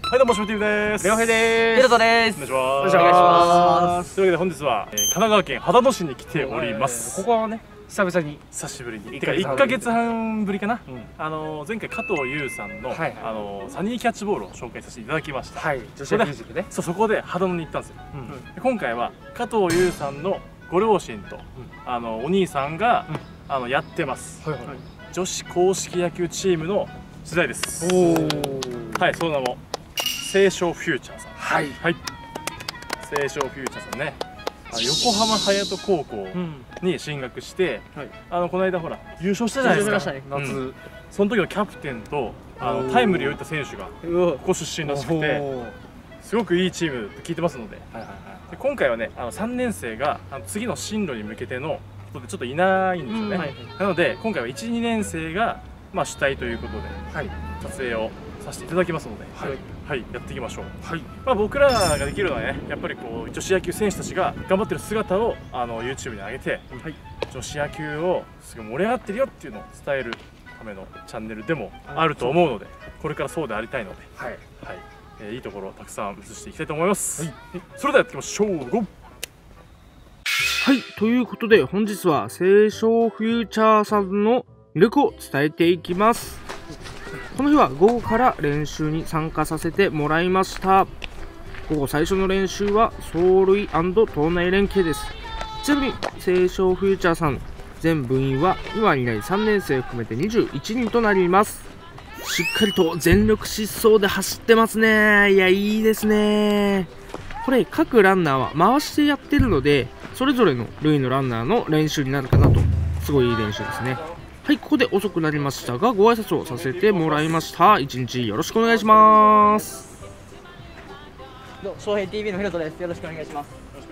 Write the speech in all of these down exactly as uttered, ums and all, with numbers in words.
はい、どうも、しぶてぃです。 レオヘです。 ヒロトです。 お願いします。 お願いします。 というわけで、本日は、えー、神奈川県秦野市に来ております。 ここはね、久々に久しぶりに。てか、いっかげつはんぶりかな。うん、あの前回加藤優さんの、はいはい、あのサニーキャッチボールを紹介させていただきました。 はい。女子野球塾ね。 そう、そこで秦野に行ったんですよ。うん、今回は加藤優さんのご両親と、うん、あのお兄さんが、うん、あのやってます。はいはい、女子硬式野球チームの取材です。おお。はい、その名も青少フューチャーさん。はい。はい。青少フューチャーさんね。横浜隼人高校に進学して、うん、はい、あのこの間ほら優勝したじゃないですか。ね、夏、うん。その時のキャプテンとあのタイムリーを打った選手がここ出身らしくて、すごくいいチームって聞いてますので、で今回はね、あのさんねん生があの次の進路に向けてのことでちょっといないんですよね。はい、なので今回はいち、にねん生がまあ主体ということで、はい、撮影をさせていただきますので、はい、はい、やっていきましょう。はい、まあ僕らができるのはね、やっぱりこう女子野球選手たちが頑張ってる姿をあの ユーチューブ に上げて、はい、女子野球をすごい盛り上がってるよっていうのを伝えるためのチャンネルでもあると思うので、これからそうでありたいので、はい、はい、えー、いいところをたくさん映していきたいと思います。はい、それではやっていきましょう。ゴー。 はい、ということで本日は青少フューチャーさんの魅力を伝えていきます。この日は午後から練習に参加させてもらいました。午後最初の練習は走塁&投内連携です。ちなみに青少フューチャーさん全部員は今いないさんねん生含めてにじゅういちにんとなります。しっかりと全力疾走で走ってますね。いや、いいですね。これ各ランナーは回してやってるので、それぞれの塁のランナーの練習になるかなと。すごいいい練習ですね。はい、ここで遅くなりましたがご挨拶をさせてもらいました。一日よろしくお願いします。 どうも、翔平 ティーブイ のヒロトです。よろしくお願いします。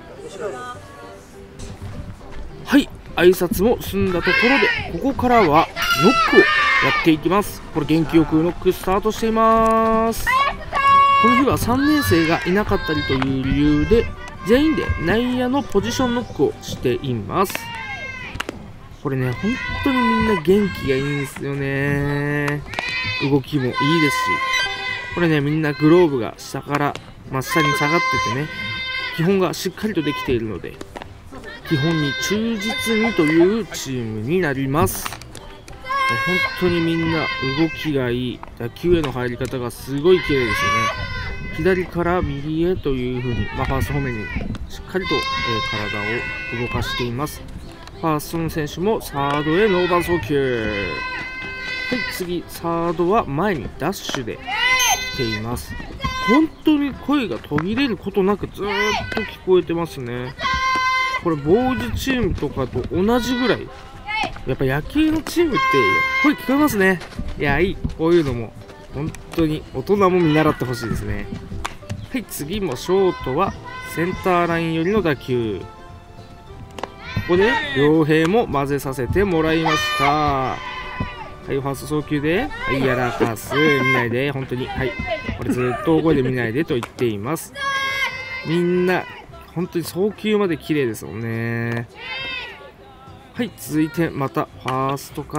はい、挨拶も済んだところでここからはノックをやっていきます。これ元気よくノックスタートしています。この日はさんねん生がいなかったりという理由で全員で内野のポジションノックをしています。これね、本当にみんな元気がいいんですよね。動きもいいですし、これね、みんなグローブが下から真下に下がっててね、基本がしっかりとできているので、基本に忠実にというチームになります。本当にみんな動きがいい。打球への入り方がすごい綺麗ですよね。左から右へという風に、まあ、ファースト方面にしっかりと、えー、体を動かしています。ファーストの選手もサードへノーバン送球。はい、次サードは前にダッシュで来ています。本当に声が途切れることなくずーっと聞こえてますね。これボーイズチームとかと同じぐらい、やっぱ野球のチームって声聞こえますね。いや、いい。こういうのも本当に大人も見習ってほしいですね。はい、次もショートはセンターライン寄りの打球。ここで両兵も混ぜさせてもらいました。はい、ファースト送球で、はい、やらかす。見ないで、本当に。はい、これずっと大声で見ないでと言っています。みんな、本当に送球まで綺麗ですもんね。はい、続いてまたファーストから、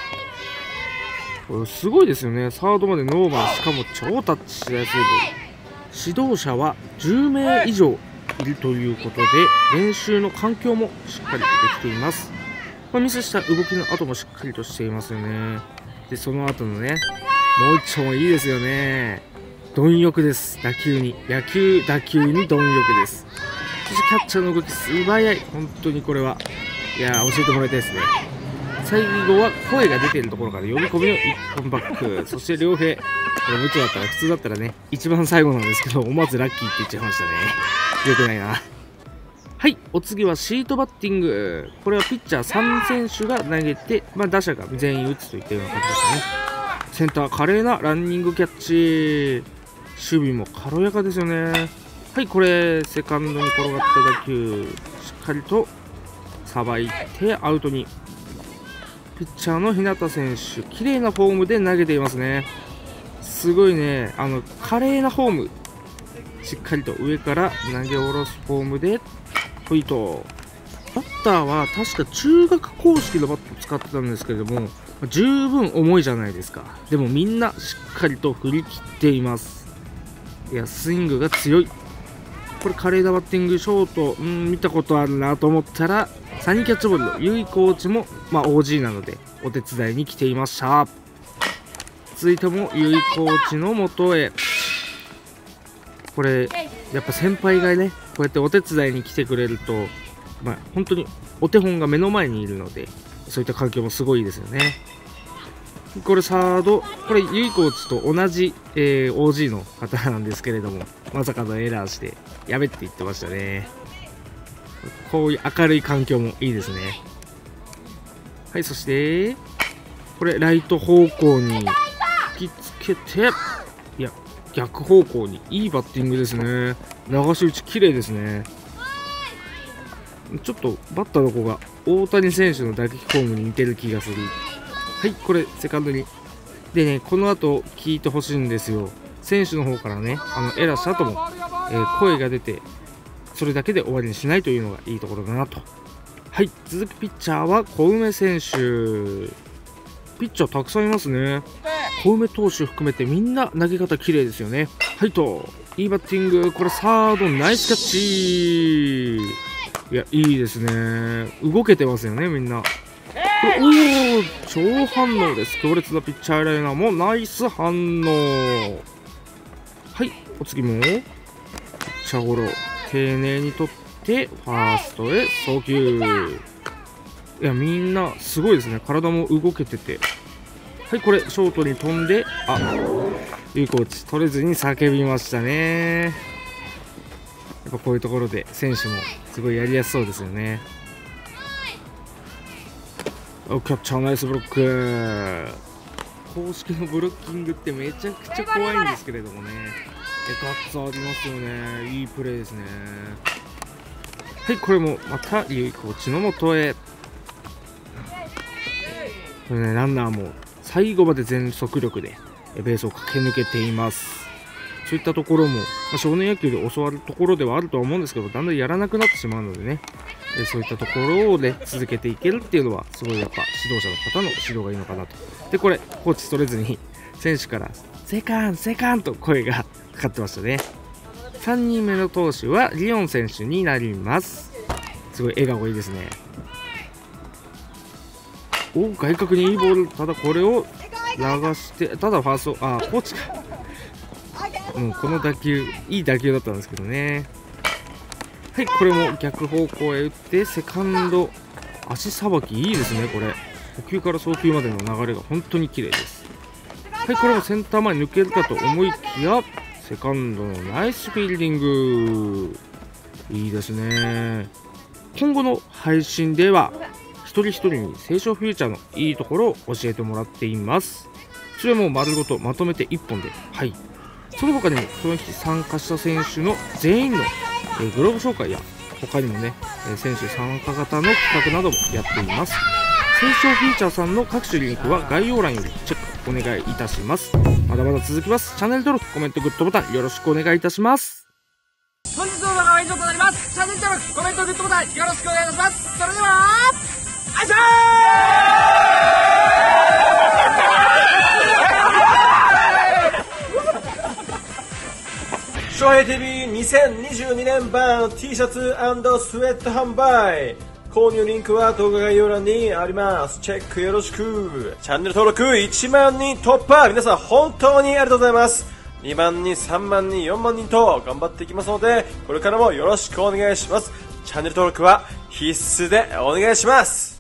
これすごいですよね。サードまでノーバン、しかも超タッチしやすいボール。指導者はじゅうめい以上いるということで、練習の環境もしっかりとできています。まあ、ミスした動きの後もしっかりとしていますよね。で、その後のね、もう一丁もいいですよね。貪欲です。打球に。野球、打球に貪欲です。そしてキャッチャーの動き素早い。本当にこれは。いやー、教えてもらいたいですね。最後は声が出ているところから呼び込みの一本バック。そして両兵。これ無茶だったら、普通だったらね、一番最後なんですけど、思わずラッキーって言っちゃいましたね。よくないな。はい、お次はシートバッティング。これはピッチャーさん選手が投げて、まあ、打者が全員打つといったような感じですね。センター華麗なランニングキャッチ。守備も軽やかですよね。はい、これセカンドに転がった打球、しっかりとさばいてアウトに。ピッチャーの日向選手、綺麗なフォームで投げていますね。すごいね、あの華麗なフォーム、しっかりと上から投げ下ろすフォームでポイント。バッターは確か中学公式のバットを使ってたんですけれども、十分重いじゃないですか。でもみんなしっかりと振り切っています。 いや、スイングが強い。これ華麗なバッティング、ショート、うん、見たことあるなと思ったら、サニーキャッチボールのユイコーチも、まあ、オージー なのでお手伝いに来ていました。続いてもユイコーチのもとへ。これやっぱ先輩がね、こうやってお手伝いに来てくれると、まあ、本当にお手本が目の前にいるので、そういった環境もすごいですよね。これサード、これユイコーチと同じ、えー、オージー の方なんですけれども、まさかのエラーしてやめって言ってましたね。こういう明るい環境もいいですね。はい、そしてこれライト方向に引きつけて、いや逆方向にいいバッティングですね。流し打ち綺麗ですね。ちょっとバッターの子が大谷選手の打撃フォームに似てる気がする。はい、これセカンドに。でね、この後聞いてほしいんですよ。選手の方からね、あのエラーした後も、えー、声が出て、それだけで終わりにしないというのがいいところだなと。はい、続くピッチャーは小梅選手。ピッチャーたくさんいますね。小梅投手含めてみんな投げ方綺麗ですよね。はいと、いいバッティング。これサードナイスキャッチ。いや、いいですね。動けてますよね、みんな。これ、おー、超反応です。強烈なピッチャーライナーもナイス反応。はい、お次もピッチャーゴロ、丁寧に取ってファーストへ送球。いや、みんなすごいですね。体も動けてて。はい、これショートに飛んで、あ、ユイコーチ取れずに叫びましたね。やっぱこういうところで選手もすごいやりやすそうですよね。キャッチャーナイスブロック。公式のブロッキングってめちゃくちゃ怖いんですけれどもね、えガッツありますよね。いいプレーですね。はい、これもまたユイコーチのもとへ。これね、ランナーも最後まで全速力でベースを駆け抜けています。そういったところも、まあ、少年野球で教わるところではあるとは思うんですけど、だんだんやらなくなってしまうのでね、えそういったところを、ね、続けていけるっていうのはすごいやっぱ指導者の方の指導がいいのかなと。でこれコーチ取れずに選手からセカンセカンと声がかかってましたね。さんにんめの投手はリオン選手になります。すごい笑顔いいですね。お、外角にいいボール。ただこれを流して、ただファースト、あ、コーチか。うん、この打球いい打球だったんですけどね。はい、これも逆方向へ打ってセカンド足さばきいいですね。これ捕球から送球までの流れが本当に綺麗です。はい、これもセンター前に抜けるかと思いきやセカンドのナイスフィールディングいいですね。今後の配信では一人一人に成長フューチャーのいいところを教えてもらっています。それも丸ごとまとめていっぽんで、はい、その他にもその日参加した選手の全員のえー、グローブ紹介や他にもね、えー、選手参加型の企画などもやっています。成長フィーチャーさんの各種リンクは概要欄よりチェックお願いいたします。まだまだ続きます。チャンネル登録、コメント、グッドボタンよろしくお願いいたします。 本日の動画は以上となります。チャンネル登録、コメント、グッドボタンよろしくお願いいたします。それではあいしょー翔平 ティービーにせんにじゅうにねん版 T シャツ&スウェット販売。購入リンクは動画概要欄にあります。チェックよろしく。チャンネル登録いちまんにん突破。皆さん本当にありがとうございます。にまんにん、さんまんにん、よんまんにんと頑張っていきますので、これからもよろしくお願いします。チャンネル登録は必須でお願いします。